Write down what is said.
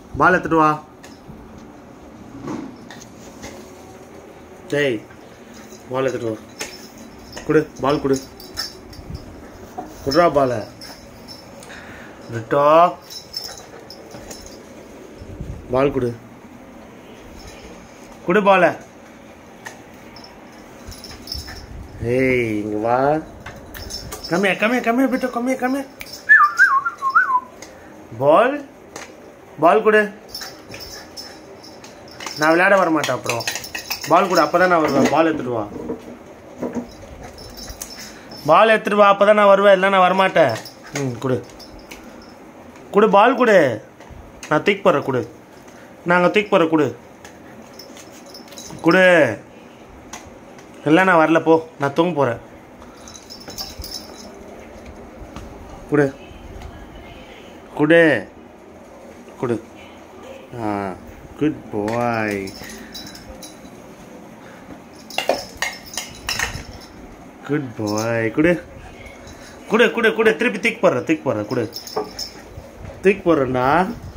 பால் எடுத்துட்டு வா. டேய் பால் எடுத்துட்டு வா. குடு பால் குடு. குடுறா பால. ரிட்டோ பால் குடு. குடு பால. ஏய் இங்க வா. கம்மியா பிட்டு கம்மியா. பால் பால் குடு. நான் விளையாட வர மாட்டேன். அப்புறம் பால் கொடு, அப்பதான் நான் வருவேன். பால் எடுத்துட்டு வா. பால் எடுத்துட்டு வா, அப்பதான் நான் வருவேன். இல்லை நான் வரமாட்டேன். கொடு கொடு, பால் கொடு. நான் தூக்கி போடுறேன். கொடு, நாங்கள் தூக்கி போடுறேன். கொடு கொடு. இல்லை நான் வரல, போ. நான் தூங்க போகிறேன். கொடு கொடு கொடு. Good bye. Good bye. குடு குடு குடு குடு. திருப்பி தூக்கி போடுறேன். குடு தூக்கி போடுறேன்டா.